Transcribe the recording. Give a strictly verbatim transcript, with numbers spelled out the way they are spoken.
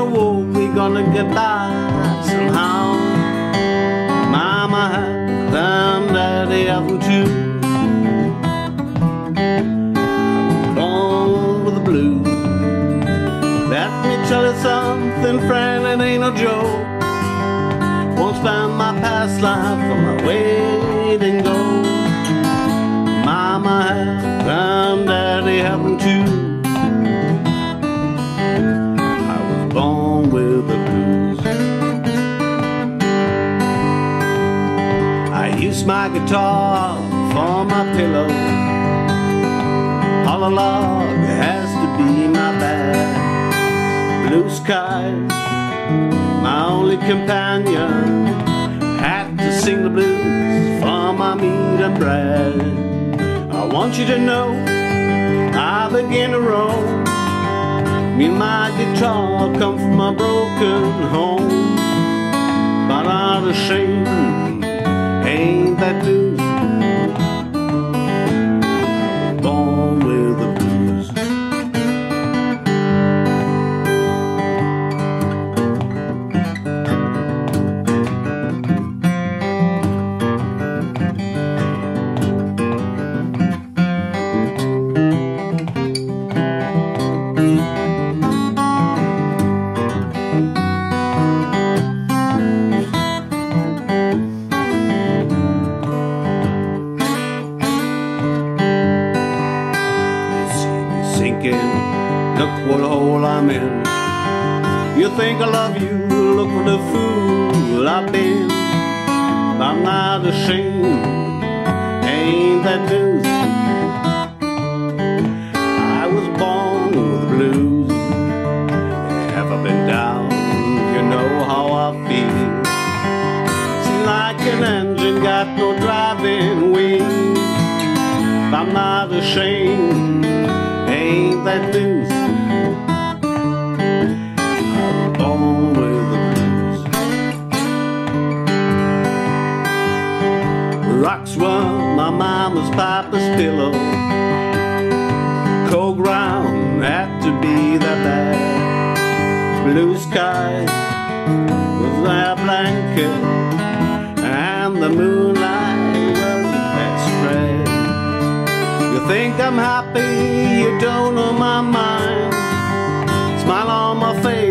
a war, we're gonna get by somehow. Mama had them, daddy had them too. Born with the blues. Let me tell you something, friend, it ain't no joke. Won't spend my past life on my waiting gold. Mama had them, daddy had them too. I was born with the blues. I use my guitar for my pillow. All along has to be my bed. Blue skies, my only companion, had to sing the blues for my meat and bread. I want you to know I begin to roam. Me and my guitar come from a broken home, but not ashamed, ain't that blues? Born with the blues. Look what hole I'm in. You think I love you, look what the fool I've been. I'm not ashamed, ain't that blues? I was born with the blues. Ever been down, you know how I feel. Seems like an engine got no driving wheels. I'm not ashamed, ain't that blues? I'm born with the blues. Rocks were my mama's papa's pillow. Cold ground had to be that bad. Blue skies was their blanket, and the moonlight was the best friend. You think I'm happy, you don't know my mind. Smile on my face,